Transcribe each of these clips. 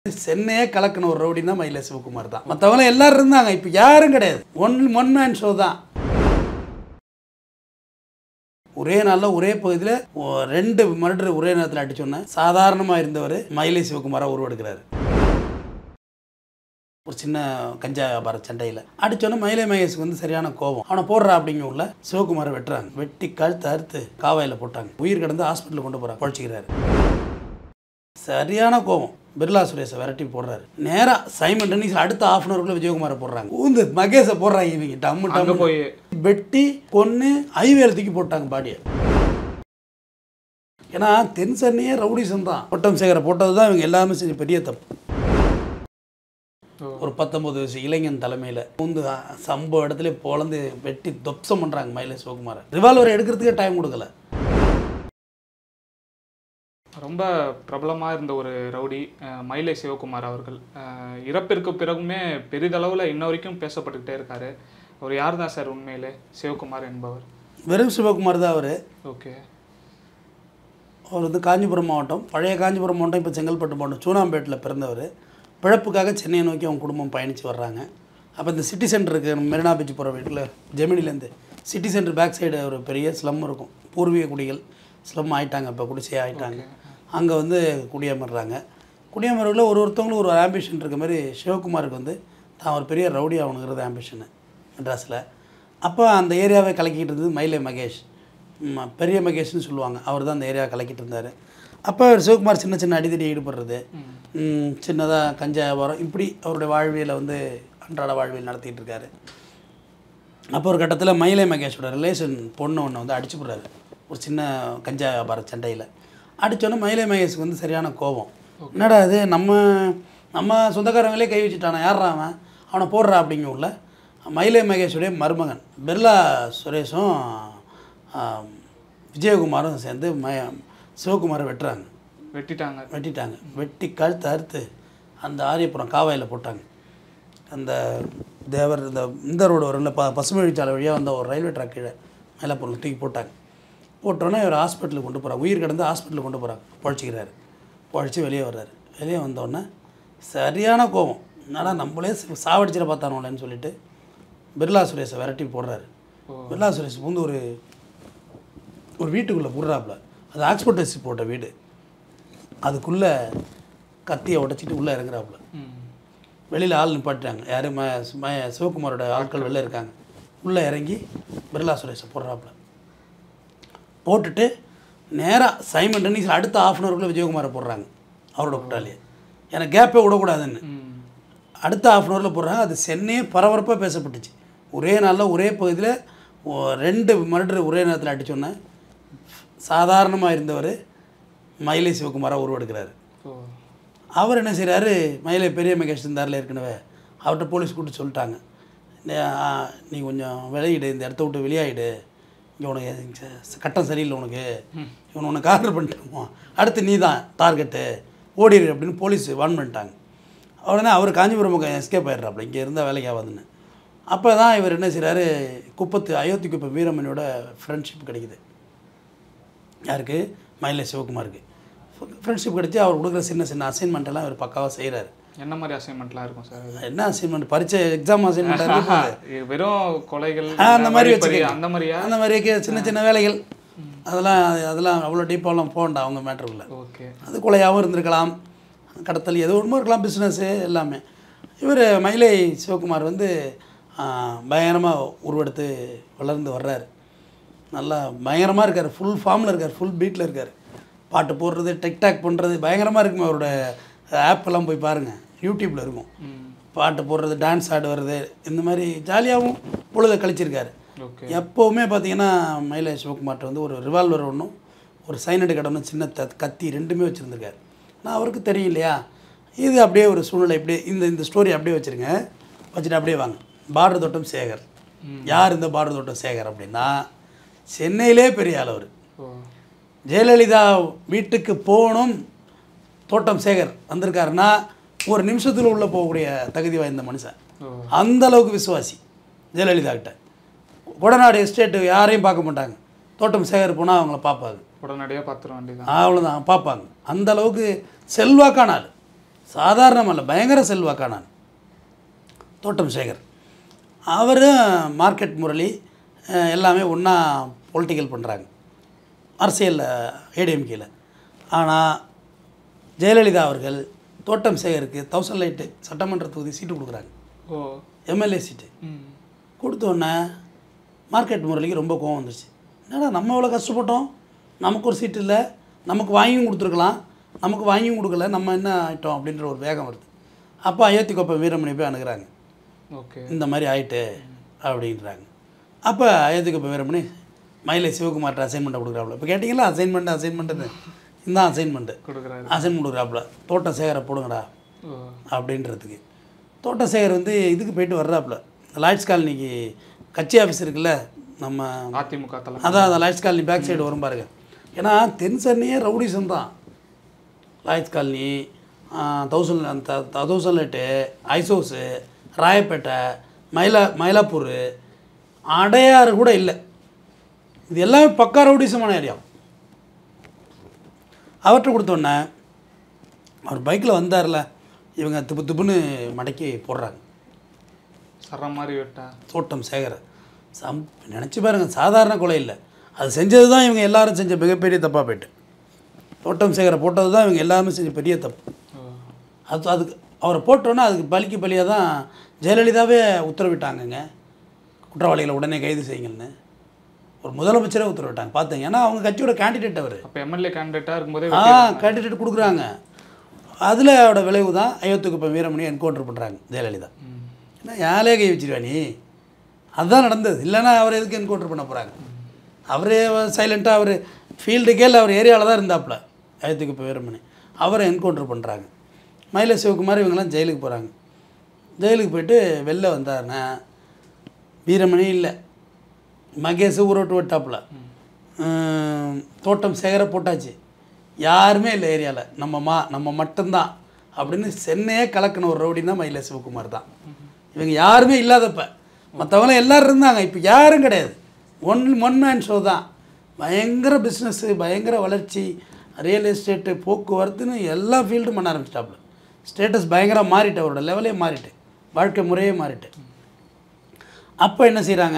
சென்னையே கலக்கின ஒரு ரவுடினா மயிலை சிவகுமார் தான். மற்றவங்க எல்லாரும் இருந்தாங்க, இப்போ யாரும் கிடையாது. ஒன் மேன் ஷோ தான். ஒரே நாளில் ஒரே பகுதியில் 2 மர்டர் ஒரே நேரத்தில் அடிச்சோன்னே சாதாரணமாக இருந்தவர் மயிலை சிவகுமாராக உருவெடுக்கிறாரு. ஒரு சின்ன கஞ்சா வியாபார சண்டையில் அடித்தோன்னே மயிலை மகேஷுக்கு வந்து சரியான கோபம். அவனை போடுறா அப்படிங்க உள்ள சிவகுமாரை வெட்டுறாங்க. வெட்டி கழுத்து அறுத்து காவாயில் போட்டாங்க. உயிர் கிடந்து ஹாஸ்பிட்டலுக்கு கொண்டு போகிறாங்க. குழச்சிக்கிறாரு. சரியான கோபம். பிர்லா சுரேஷை விரட்டி போடுறாரு. நேராக சைமன் டென்னிஸில் அடுத்த ½ அன் ஹவருக்குள்ள விஜயகுமாரை போடுறாங்க. ஊந்து மகேஷை போடுறாங்க. இவங்க டம்மு போய் வெட்டி கொன்று ஹைவேல தூக்கி போட்டாங்க பாடியை. ஏன்னா தென் சென்னையே ரவுடிசம் தான். தோட்டம் சேகரை போட்டது தான் இவங்க எல்லாமே செஞ்ச பெரிய தப்பு. ஒரு 19 வயசு இளைஞன் தலைமையில் பூந்து சம்பவ இடத்துல பொழந்து வெட்டி தொப்சம் பண்ணுறாங்க மயிலை சிவகுமாரை. ரிவால்வரை எடுக்கிறதுக்கே டைம் கொடுக்கல. ரொம்ப பிரபலமாக இருந்த ஒரு ரவுடி மயிலை சிவகுமார் அவர்கள் இறப்பிற்கு பிறகுமே பெரிதளவில் இன்ன வரைக்கும் பேசப்பட்டுக்கிட்டே இருக்காரு. அவர் யார் தான் சார் உண்மையிலே சிவகுமார் என்பவர்? வெறும் சிவகுமார் தான் அவர். ஓகே. அவர் வந்து காஞ்சிபுரம் மாவட்டம், பழைய காஞ்சிபுரம் மாவட்டம், இப்போ செங்கல்பட்டு மாவட்டம், சூனாம்பேட்டில் பிறந்தவர். பிழப்புக்காக சென்னையை நோக்கி அவங்க குடும்பம் பயணித்து வர்றாங்க. அப்போ இந்த சிட்டி சென்டருக்கு மெரினா பீச் போகிற வீட்டில் ஜெமினிலேருந்து சிட்டி சென்டர் பேக் சைடு ஒரு பெரிய ஸ்லம் இருக்கும். பூர்வீக குடிகள் ஸ்லம் ஆகிட்டாங்க, இப்போ குடிசையாக ஆகிட்டாங்க. அங்கே வந்து குடியமர்றாங்க. குடியமர்வில் ஒருத்தவங்களும் ஒரு ஆம்பிஷன் இருக்க மாதிரி சிவகுமாருக்கு வந்து தான் ஒரு பெரிய ரவுடி ஆகணுங்கிறது ஆம்பிஷனு மெட்ராஸில். அப்போ அந்த ஏரியாவை கலக்கிட்டு இருந்தது மயிலை மகேஷ், பெரிய மகேஷ்னு சொல்லுவாங்க. அவர் தான் அந்த ஏரியாவை கலக்கிட்டு இருந்தார். அப்போ சிவகுமார் சின்ன சின்ன அடித்தடி ஈடுபடுறது, சின்னதாக கஞ்சா வியாபாரம், இப்படி அவருடைய வாழ்வியலை வந்து அன்றாட வாழ்வியல் நடத்திட்டு இருக்காரு. அப்போ ஒரு கட்டத்தில் மயிலை மகேஷோட ரிலேஷன் பொண்ணு ஒன்று வந்து அடிச்சு போடுறாரு ஒரு சின்ன கஞ்சா வியாபார சண்டையில். அடித்தோன்னே மயிலை மகேஷுக்கு வந்து சரியான கோபம். என்னடா இது, நம்ம சொந்தக்காரங்களே கை வச்சுட்டானா, யாரா அவனை போடுறா அப்படிங்க உள்ள மயிலை மகேஷுடைய மருமகன் பிர்லா சுரேஷும் விஜயகுமாரும் சேர்ந்து சிவகுமாரை வெட்டிட்டாங்க. வெட்டி கழுத்து அறுத்து அந்த ஆரியபுரம் காவாயில் போட்டாங்க. அந்த தேவர் இந்த ரோடு வரும்ல, பசுமை வழிச்சாலை வழியாக வந்த ஒரு ரயில்வே ட்ராக் கீழே மேலே பொருள் தூக்கி போட்டாங்க. போட்டோன்னே இவர் ஹாஸ்பிட்டலுக்கு கொண்டு போகிறாங்க. உயிர் கிடந்து ஹாஸ்பிட்டலுக்கு கொண்டு போகிறாங்க. பொழைச்சிக்கிறாரு. பொழைச்சி வெளியே வர்றாரு. வெளியே வந்தோடனே சரியான கோபம். என்னடா நம்மளே சாவடிச்சிட பார்த்தானோலன்னு சொல்லிட்டு பிர்லா சுரேஷை விரட்டி போடுறாரு. பிர்லா சுரேஷ் வந்து ஒரு வீட்டுக்குள்ளே போடுறாப்புல. அது ஆக்ஸ்போர்ட் வச்சு போட்ட வீடு. அதுக்குள்ளே கத்தியை உடச்சிட்டு உள்ளே இறங்குறாப்புல. வெளியில் ஆள் நிப்பாட்டாங்க. யாரும் சிவகுமாரோட ஆட்கள் வெளில இருக்காங்க. உள்ளே இறங்கி பிர்லா சுரேஷை போடுறாப்புல. போட்டுட்டு நேராக சைமன் டென்னிஸில் அடுத்த ½ அன் ஹவருக்குள்ள விஜயகுமாரை போடுறாங்க. அவரோட கூட்டாளியை எனக்கு கேப்பே விடக்கூடாதுன்னு அடுத்த ½ அன் ஹவரில் போடுறாங்க. அது சென்னையே பரபரப்பாக பேசப்பட்டுச்சு. ஒரே நாளில் ஒரே பகுதியில் 2 மர்டர் ஒரே நேரத்தில் அடித்தோன்னே சாதாரணமாக இருந்தவர் மயிலை சிவகுமாராக உருவெடுக்கிறாரு. அவர் என்ன செய்கிறாரு, மயிலை பெரிய மகேஷ் இருந்தாரில் ஏற்கனவே அவர்கிட்ட போலீஸ் கூப்பிட்டு சொல்லிட்டாங்க, நீ கொஞ்சம் விளையிடு, இந்த இடத்த விட்டு வெளியாகிடு, இங்கே உனக்கு கட்டம் சரியில்லை, உனக்கு ஆர்டர் பண்ணிட்டோமோ, அடுத்து நீ தான் டார்கெட்டு, ஓடிடு அப்படின்னு போலீஸ் வார்ன் பண்ணிட்டாங்க. உடனே அவர் காஞ்சிபுரம் பக்கம் எஸ்கேப் ஆகிடுறாப்புல, இங்கே இருந்தால் வேலைக்கு ஆகாதுன்னு. அப்போ தான் இவர் என்ன செய்கிறாரு, அயோத்தி குப்பம் வீரமணியோட ஃப்ரெண்ட்ஷிப் கிடைக்குது. யாருக்கு? மயிலை சிவகுமாருக்கு ஃப்ரெண்ட்ஷிப் கிடைச்சி அவர் கொடுக்குற சின்ன சின்ன அசைன்மெண்ட்டெல்லாம் இவர் பக்காவாக செய்கிறாரு. என்ன மாதிரி அசைன்மெண்ட்லாம் இருக்கும் சார்? என்ன அசைன்மெண்ட்? பரீட்சை எக்ஸாம் அசைன்மெண்ட், வெறும் கொலைகள் அந்த மாதிரி வச்சு அந்த மாதிரி சின்ன சின்ன வேலைகள். அதெல்லாம் அவ்வளோ டீப்பாலாம் போகண்டா அவங்க மேட்டருக்குள்ள. ஓகே. அது கொலையாகவும் இருந்திருக்கலாம், கடத்தல் எது ஒன்றும் இருக்கலாம், பிஸ்னஸ்ஸு எல்லாமே. இவர் மயிலை சிவகுமார் வந்து பயங்கரமாக உருவெடுத்து வளர்ந்து வர்றாரு. நல்லா பயங்கரமாக இருக்கார். ஃபுல் ஃபார்மில் இருக்கார், ஃபுல் பீட்டில் இருக்கார். பாட்டு போடுறது, டிக்டாக் பண்ணுறது பயங்கரமாக இருக்குமே. அவரோட ஆப்பெல்லாம் போய் பாருங்கள், யூடியூப்பில் இருக்கும். பாட்டு போடுறது, டான்ஸ் ஆடுறது, இந்த மாதிரி ஜாலியாகவும் பொழுதை கழிச்சிருக்காரு. எப்போவுமே பார்த்தீங்கன்னா மயிலை சிவகுமார்ட்ட வந்து ஒரு ரிவால்வர் ஒன்றும் ஒரு சைனடு கடனும் சின்ன கத்தி 2மே வச்சுருந்துருக்காரு. நான் அவருக்கு தெரியும் இல்லையா, இது அப்படியே ஒரு சூழ்நிலை, இப்படியே இந்த ஸ்டோரி அப்படியே வச்சுருங்க, வச்சுட்டு அப்படியே வாங்க. பார்டர் தோட்டம் சேகர். யார் இந்த பார்டர் தோட்டம் சேகர் அப்படின்னா, சென்னையிலே பெரிய ஆள் அவர். ஜெயலலிதா வீட்டுக்கு போகணும், தோட்டம் சேகர் வந்திருக்காருன்னா ஒரு நிமிஷத்தில் உள்ளே போகக்கூடிய தகுதி வாய்ந்த மனுஷன். அந்த அளவுக்கு விசுவாசி ஜெயலலிதா கிட்ட. கொடநாடு எஸ்டேட்டு யாரையும் பார்க்க மாட்டாங்க, தோட்டம் சேகர் போனால் அவங்கள பார்ப்பாங்க, உடனடியாக பார்த்துருவோம், அவ்வளோதான் பார்ப்பாங்க. அந்த அளவுக்கு செல்வாக்கான ஆள். சாதாரணமல்ல, பயங்கர செல்வாக்கானான் தோட்டம் சேகர். அவரும் மார்க்கெட் முரளி எல்லாமே ஒன்றா பொலிட்டிக்கல் பண்ணுறாங்க அரசியலில், ஏடிஎம்கேல. ஆனால் ஜெயலலிதா அவர்கள் தோட்டம் சேகருக்கு 1000 லைட்டு சட்டமன்ற தொகுதி சீட்டு கொடுக்குறாங்க. எம்எல்ஏ சீட்டு கொடுத்தோன்னே மார்க்கெட் முரளிக்கு ரொம்ப கோவம் வந்துருச்சு. என்னடா நம்ம எவ்வளோ கஷ்டப்பட்டோம், நமக்கு ஒரு சீட்டு இல்லை, நமக்கு வாங்கியும் கொடுத்துருக்கலாம், நமக்கு வாங்கியும் கொடுக்கல, நம்ம என்ன ஆகிட்டோம் அப்படின்ற ஒரு வேகம் வருது. அப்போ அயோத்திக்குப்பம் வீரமணி போய் அணுகிறாங்க. இந்த மாதிரி ஆயிட்டு அப்படின்றாங்க. அப்போ அயோத்திக்குப்பம் வீரமணி மயிலை சிவகுமார்கிட்ட அசைன்மெண்ட்டை கொடுக்குறாப்புல. இப்போ கேட்டிங்களா அசைன்மெண்ட்டு இந்த அசைன்மெண்ட்டு அசைன்மெண்ட் கொடுக்குறாப்புல, தோட்டம் சேகரை போடுங்கடா அப்படின்றதுக்கு. தோட்டம் சேகர் வந்து இதுக்கு போயிட்டு வர்றாப்புல, லாய்ட்ஸ் காலனிக்கு கட்சி ஆஃபீஸ் இருக்குல்ல நம்ம அதிமுக, அதான் அந்த லாய்ட்ஸ் காலனி பேக் சைடு வரும் பாருங்க. ஏன்னா தென்சென்னையே ரவுடிசம் தான். லாய்ட்ஸ் காலனி, 1000 லைட்டு, ஐசோஸு, ராயப்பேட்டை, மயிலாப்பூர், அடையாறு கூட இல்லை. இது எல்லாமே பக்கா ரவுடிசமான ஏரியா. அவர்கிட்ட கொடுத்தோன்னே அவர் பைக்கில் வந்தார்ல, இவங்க துப்புன்னு மடக்கி போடுறாங்க. மாதிரி வெட்டா தோட்டம் சேகர நினச்சி பாருங்கள், சாதாரண கொலை இல்லை. அது செஞ்சது தான் இவங்க எல்லாரும் செஞ்ச மிகப்பெரிய தப்பாக போய்ட்டு. தோட்டம் சேகரை போட்டது தான் இவங்க எல்லாருமே செஞ்ச பெரிய தப்பு. அதுக்கு அவரை போட்டோன்னா அதுக்கு பலியாக தான் ஜெயலலிதாவே உத்தரவிட்டாங்கங்க, குற்றவாளிகளை உடனே கைது செய்யுங்கன்னு ஒரு முதலமைச்சரே உத்தரவிட்டாங்க. பார்த்தீங்க, ஏன்னா அவங்க கட்சியோட கேண்டிடேட் அவர். அப்போ எம்எல்ஏ கேண்டிடேட்டாக இருக்கும்போதே கேண்டிடேட் கொடுக்குறாங்க. அதில் அவரோட விளைவு தான் அயோத்திக்குப்பம் வீரமணி என்கவுண்டர் பண்ணுறாங்க ஜெயலலிதா. ஏன்னா யாரே கை வச்சிருவா நீ, அதுதான் நடந்தது. இல்லைன்னா அவர் எதுக்கு என்கவுண்டர் பண்ண போகிறாங்க? அவரே சைலண்ட்டாக அவர் ஃபீல்டுக்கே இல்லை, அவர் ஏரியாவில் தான் இருந்தாப்புல அயோத்திக்குப்பம் வீரமணி. அவரை என்கவுண்டர் பண்ணுறாங்க. மயிலை சிவகுமார் இவங்கெல்லாம் ஜெயிலுக்கு போகிறாங்க. ஜெயிலுக்கு போயிட்டு வெளில வந்தாருன்னா வீரமணி இல்லை, மகேஷ் ஊரோட்டு விட்டாப்புல, தோட்டம் சேகர போட்டாச்சு, யாருமே இல்லை ஏரியாவில், நம்ம மட்டும்தான் அப்படின்னு சென்னையே கலக்கின ஒரு ரவுடின்னா மயிலை சிவகுமார் தான். இவங்க யாருமே இல்லாதப்ப மற்றவங்களாம் எல்லோரும் இருந்தாங்க, இப்போ யாரும் கிடையாது. ஒன் மேன் ஷோ தான். பயங்கர பிஸ்னஸ்ஸு, பயங்கர வளர்ச்சி, ரியல் எஸ்டேட்டு, போக்குவரத்துன்னு எல்லா ஃபீல்டும் பண்ண ஆரம்பிச்சிட்டாப்புல. ஸ்டேட்டஸ் பயங்கரம் மாறிட்டு, அவரோட லெவலே மாறிட்டு, வாழ்க்கை முறையே மாறிட்டு. அப்போ என்ன செய்கிறாங்க,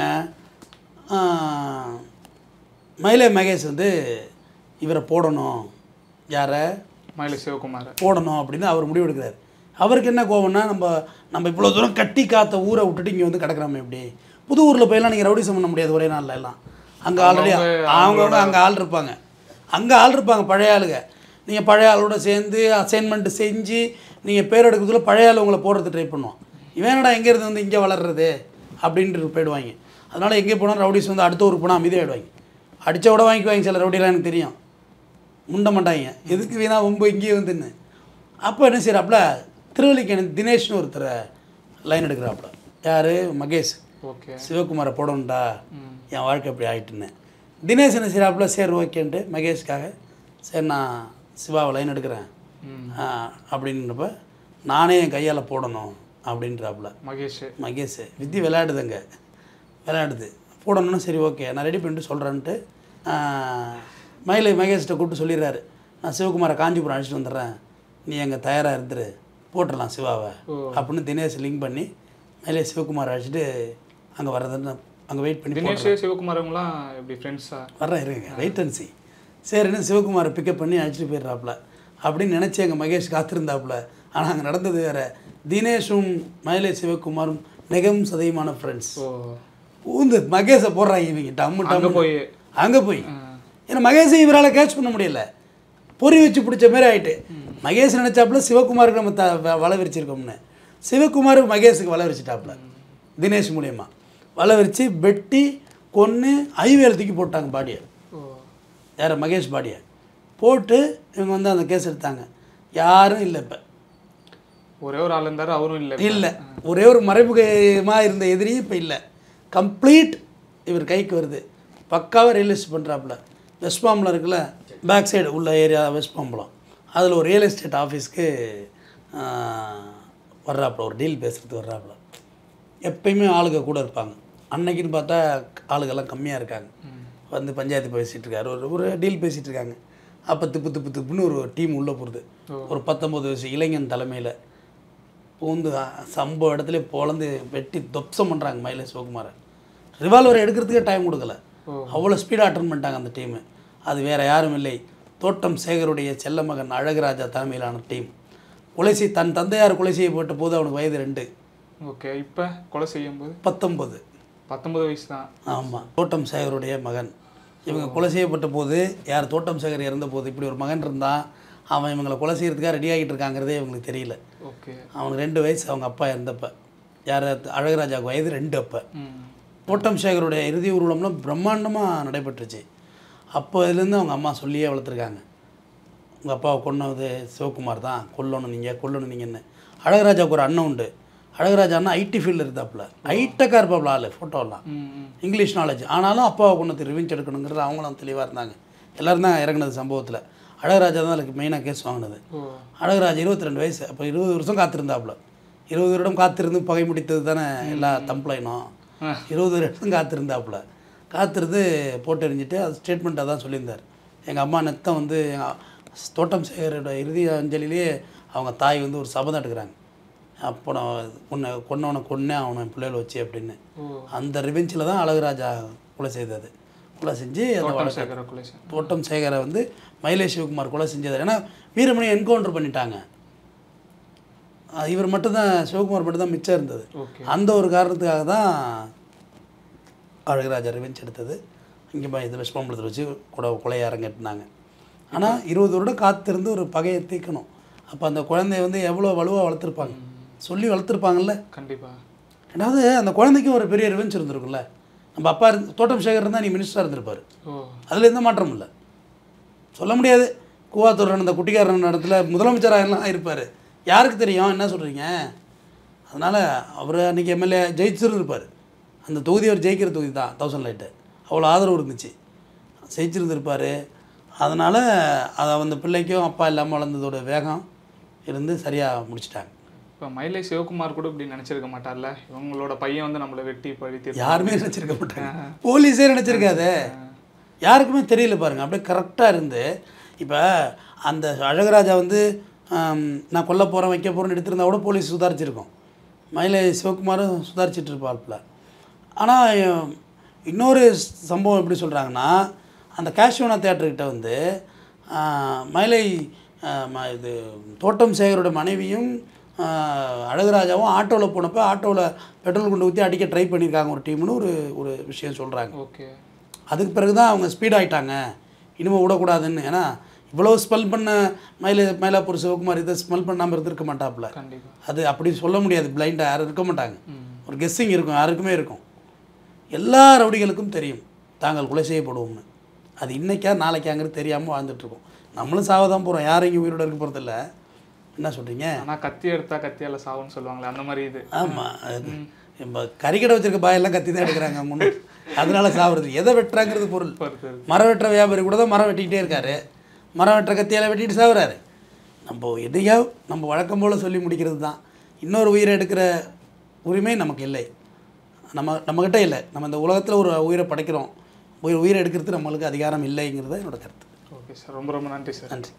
மயிலை மகேஷ் வந்து இவரை போடணும், யாரை மயிலை சிவகுமார் போடணும் அப்படின்னு அவர் முடிவெடுக்கிறார். அவருக்கு என்ன கோவம்னா, நம்ம இவ்வளோ தூரம் கட்டி காத்த ஊரை விட்டுட்டு இங்கே வந்து கிடக்குறாமே, எப்படி புது ஊரில் போயெல்லாம் நீங்கள் ரவுடிசம் பண்ண முடியாது ஒரே நாளில் எல்லாம். அங்கே ஆல்ரெடி அவங்களோட அங்கே ஆள் இருப்பாங்க, பழைய ஆளுங்க. நீங்கள் பழைய ஆளோட சேர்ந்து அசைன்மெண்ட்டு செஞ்சு நீங்கள் பேர் எடுக்கிறதுல பழைய ஆள் உங்களை போடுறது ட்ரை பண்ணுவோம். இவனடா எங்கேருந்து வந்து இங்கே வளர்றது அப்படின்ட்டு போயிடுவாங்க. அதனால் எங்கே போனால் ரவுடிஸ் வந்து அடுத்த ஊருக்கு போனால் அமைதியாகிடுவாங்க. அடித்த விட வாங்கிக்குவாங்க சில ரவுடிலாம், எனக்கு தெரியும், முண்ட மாட்டாங்க, எதுக்கு வீணா ரொம்ப இங்கேயே வந்துன்னு. அப்போ என்ன செய்கிறாப்புல, திருவல்லிக்கேணி தினேஷ்னு ஒருத்தர் லைன் எடுக்கிறாப்புல. யார்? மகேஷ். சிவகுமாரை போடணுண்டா, என் வாழ்க்கை எப்படி ஆகிட்டுன்னு. தினேஷ் என்ன செய்கிறாப்புல, சரி ஓகேன்ட்டு மகேஷ்காக சரி நான் சிவாவை லைன் எடுக்கிறேன் அப்படின்றப்ப நானே என் கையால் போடணும் அப்படின்றாப்புல. மகேஷ் வித்தி விளையாடுதுங்க, விளையாடுது போடணும்னு. சரி ஓகே நான் ரெடி பண்ணிட்டு சொல்கிறேன்ட்டு மயிலை மகேஷ்கிட்ட கூப்பிட்டு சொல்லிடுறாரு, நான் சிவகுமாரை காஞ்சிபுரம் அழைச்சிட்டு வந்துடுறேன், நீ எங்கே தயாராக இருந்துரு, போட்டுடலாம் சிவாவை அப்படின்னு தினேஷ் லிங்க் பண்ணி மயிலை சிவகுமாரை அழைச்சிட்டு அங்கே வர்றதுன்னு அங்கே வெயிட் பண்ணி. தினேஷ் சிவகுமாரங்களாம் எப்படி ஃப்ரெண்ட்ஸா? வர்றேன் இருங்க, வெயிட் அண்ட் சி. சரின்னு சிவகுமாரை பிக்கப் பண்ணி அழைச்சிட்டு போயிடுறாப்புல அப்படின்னு நினச்சி எங்கள் மகேஷ் காத்திருந்தாப்புல. ஆனால் அங்கே நடந்தது வேறு. தினேஷும் மயிலை சிவகுமாரும் நெகம் சதையுமான ஃப்ரெண்ட்ஸ். ஊந்து மகேஷை போடுறாங்க இவங்க டம்மு அங்கே போய். ஏன்னா மகேஷை இவரால் கேட்ச் பண்ண முடியல, பொறி வச்சு பிடிச்ச மாதிரி ஆகிட்டு. மகேஷ் நினச்சாப்புல சிவகுமாருக்கு நம்ம வலை விரிச்சிருக்கோம்னு, சிவகுமார் மகேஷுக்கு வலை விரிச்சிட்டாப்புல தினேஷ் மூலியமாக. வலை விரித்து வெட்டி கொன்று ஹைவேல தூக்கி போட்டாங்க பாடியை. யார்? மகேஷ் பாடியை போட்டு இவங்க வந்து அந்த கேஸ் எடுத்தாங்க. யாரும் இல்லை. இப்போ ஒரே ஒரு ஆள் இருந்தார், அவரும் இல்லை. ஒரே ஒரு மறைமுகமாக இருந்த எதிரியும் இப்போ இல்லை. கம்ப்ளீட் இவர் கைக்கு வருது. பக்காவாக ரியல் எஸ்டேட் பண்ணுறாப்புல. வெஸ்ட் பாம்பலம் இருக்குல்ல, பேக் சைடு உள்ள ஏரியா வெஸ்ட் பாம்பலம், அதில் ஒரு ரியல் எஸ்டேட் ஆஃபீஸ்க்கு வர்றாப்புல, ஒரு டீல் பேசுகிறதுக்கு வர்றாப்புல. எப்பயுமே ஆளுங்க கூட இருப்பாங்க. அன்னைக்குன்னு பார்த்தா ஆளுங்கெல்லாம் கம்மியாக இருக்காங்க. வந்து பஞ்சாயத்து பேசிகிட்டு இருக்காரு, ஒரு டீல் பேசிகிட்டு இருக்காங்க. அப்போ திப்புன்னு ஒரு டீம் உள்ளே போகிறது. ஒரு 19 வயசு இளைஞன் தலைமையில் பூந்து சம்பவ இடத்துல பொழந்து வெட்டி தொப்சம் பண்ணுறாங்க மயிலை சிவகுமாரை. ரிவால்வரை எடுக்கிறதுக்கே டைம் கொடுக்கல, அவ்வளோ ஸ்பீடாக அட்டன் பண்ணிட்டாங்க அந்த டீமு. அது வேறு யாரும் இல்லை, தோட்டம் சேகருடைய செல்ல மகன் அழகுராஜா தலைமையிலான டீம். தன் தந்தையார் கொலை செய்யப்பட்ட போது அவனுக்கு வயது 2. ஓகே. இப்போ கொலை செய்யும்போது 19 வயசு தான். ஆமாம், தோட்டம் சேகருடைய மகன். இவங்க கொலை செய்யப்பட்ட போது, யார் தோட்டம் சேகர் இறந்த போது இப்படி ஒரு மகன் இருந்தால் அவன் இவங்களை கொலை செய்கிறதுக்காக ரெடி ஆகிட்டு இருக்காங்கிறதே இவங்களுக்கு தெரியல. ஓகே. அவனுக்கு 2 வயசு அவங்க அப்பா இறந்தப்போ. யார் அழகுராஜாவுக்கு வயது 2 அப்போ. தோட்டம் சேகருடைய இறுதி ஊர்வலம்லாம் பிரம்மாண்டமாக நடைபெற்றுச்சு. அப்போ இதுலேருந்து அவங்க அம்மா சொல்லியே வளர்த்துருக்காங்க, உங்கள் அப்பாவை கொன்னது சிவகுமார் தான், கொல்லணும் நீங்கன்னு. அழகுராஜாவுக்கு ஒரு அண்ணன் உண்டு. அழகுராஜா அண்ணா ஐடி ஃபீல்டில் இருந்தாப்புல, ஹைட்டக்காக இருப்பாப்புல ஆள், ஃபோட்டோலாம், இங்கிலீஷ் நாலேஜ். ஆனாலும் அப்பாவை கொண்டு ரிவெஞ்ச் எடுக்கணுங்கிறது அவங்களும் தெளிவாக இருந்தாங்க. எல்லோரும் தான் இறங்கினது சம்பவத்தில். அழகுராஜா தான் அதுக்கு மெயினாக கேஸ் வாங்கினது. அழகுராஜா 22 வயசு. அப்போ 20 வருஷம் காத்திருந்தாப்புல. 20 வருடம் காத்திருந்து பகை முடித்தது தானே எல்லா தம்ப்ளைனும். 20 வருடம் காத்திருந்து போட்டு எறிஞ்சிட்டு அது ஸ்டேட்மெண்ட்டாக தான் சொல்லியிருந்தார். எங்கள் அம்மா நெத்தம் வந்து எங்கள் தோட்டம் சேகரோட இறுதி அஞ்சலிலேயே அவங்க தாய் வந்து ஒரு சபதம் எடுக்கிறாங்க, அப்போ நான் கொன்னே அவனை பிள்ளைகளை வச்சு அப்படின்னு. அந்த ரிவெஞ்சில் தான் அழகுராஜா கொலை செய்தது. கொலை செஞ்சு தோட்டம் சேகரை வந்து மயிலை சிவகுமார் கொலை செஞ்சது. ஏன்னா வீரமணி என்கவுண்டர் பண்ணிட்டாங்க, இவர் மட்டும்தான், சிவகுமார் மட்டும்தான் மிச்சம் இருந்தது. அந்த ஒரு காரணத்துக்காக தான் அழகுராஜா ரிவெஞ்ச் எடுத்தது. இங்கே இதில் விஸ்வம்பலத்தில் வச்சு கொலையை அரங்கேற்றினாங்க. ஆனால் 20 வருடம் காத்திருந்து ஒரு பகையை தீர்க்கணும். அப்போ அந்த குழந்தைய வந்து எவ்வளோ வலுவாக வளர்த்துருப்பாங்க, சொல்லி வளர்த்துருப்பாங்கல்ல. கண்டிப்பாக. ரெண்டாவது அந்த குழந்தைக்கும் ஒரு பெரிய ரிவெஞ்ச் இருந்திருக்குல்ல. நம்ம அப்பா தோட்டம் சேகர் இருந்தால் நீ மினிஸ்டராக இருந்திருப்பார், அதில் எந்த மாற்றமும் இல்லை. சொல்ல முடியாது, கூவாத்தூர் அந்த குட்டிக்காரன் இடத்துல முதலமைச்சராக இருப்பார், யாருக்கு தெரியும் என்ன சொல்கிறீங்க. அதனால் அவர் அன்றைக்கி எம்எல்ஏ ஜெயிச்சிருந்துருப்பார். அந்த தொகுதி அவர் ஜெயிக்கிற தொகுதி தான் 1000 லைட்டு, அவ்வளோ ஆதரவு இருந்துச்சு, ஜெயிச்சிருந்துருப்பார். அதனால் அதை அந்த பிள்ளைக்கும் அப்பா இல்லாமல் வளர்ந்ததோட வேகம் இருந்து சரியாக முடிச்சிட்டாங்க. இப்போ மயிலை சிவகுமார் கூட இப்படி நினச்சிருக்க மாட்டார்ல, இவங்களோட பையன் வந்து நம்மளை வெட்டி பழித்து. யாருமே நினச்சிருக்க மாட்டாங்க, போலீஸே நினச்சிருக்காது, யாருக்குமே தெரியல பாருங்கள். அப்படியே கரெக்டாக இருந்து இப்போ அந்த அழகுராஜா வந்து நான் கொல்ல போகிறேன் வைக்க போகிறேன்னு எடுத்திருந்தா கூட போலீஸ் சுதாரிச்சிருக்கோம், மயிலை சிவகுமாரும் சுதாரிச்சிட்டு இருப்பாள்ல. ஆனால் இன்னொரு சம்பவம் எப்படி சொல்கிறாங்கன்னா, அந்த கேஷ்வனா தியேட்டர்கிட்ட வந்து மயிலை இது தோட்டம் சேகரோட மனைவியும் அழகுராஜாவும் ஆட்டோவில் போனப்போ ஆட்டோவில் பெட்ரோல் கொண்டு ஊற்றி அடிக்க ட்ரை பண்ணியிருக்காங்க ஒரு டீம்னு ஒரு விஷயம் சொல்கிறாங்க. ஓகே. அதுக்கு பிறகு தான் அவங்க ஸ்பீட் ஆகிட்டாங்க, இனிமேல் விடக்கூடாதுன்னு. ஏன்னா இவ்வளோ ஸ்மெல் பண்ண மயிலாப்பூர் சிவகுமார் இதை ஸ்மெல் பண்ணாமல் இருந்திருக்க மாட்டாப்புல. அது அப்படி சொல்ல முடியாது, பிளைண்டாக யாரும் இருக்க மாட்டாங்க, ஒரு கெஸ்ஸிங் இருக்கும், யாருக்குமே இருக்கும். எல்லா ரவுடிகளுக்கும் தெரியும் தாங்கள் கொலை செய்யப்படுவோம்னு. அது இன்றைக்கா நாளைக்காங்கிறது தெரியாமல் வாழ்ந்துட்டுருக்கோம். நம்மளும் சாவ தான் போகிறோம், யாரும் இங்கே உயிரோடு இருக்க போகிறதில்ல. என்ன சொல்கிறீங்க? ஆனால் கத்தி எடுத்தால் கத்தியால் சாவுன்னு சொல்லுவாங்களே, அந்த மாதிரி இது. ஆமாம், இப்போ கறிக்கடை வச்சுருக்க பாயெல்லாம் கத்தி தான் எடுக்கிறாங்க முன்னே, அதனால சாப்பிட்றது. எதை வெட்டுறாங்கிறது பொருள். மரம் வெட்டுற வியாபாரி கூட தான் மரம் வெட்டிக்கிட்டே இருக்காரு, மரம் வெட்டுற கத்தியால் வெட்டிட்டு சாகுறாரு. நம்ம எதையோ நம்ம வழக்கம் போல் சொல்லி முடிக்கிறது தான். இன்னொரு உயிரை எடுக்கிற உரிமை நமக்கு இல்லை, நம்மக்கிட்ட இல்லை. நம்ம இந்த உலகத்தில் ஒரு உயிரை படைக்கிறோம், உயிரை எடுக்கிறது நம்மளுக்கு அதிகாரம் இல்லைங்கிறது என்னோட கருத்து. ஓகே சார், ரொம்ப ரொம்ப நன்றி சார். நன்றி.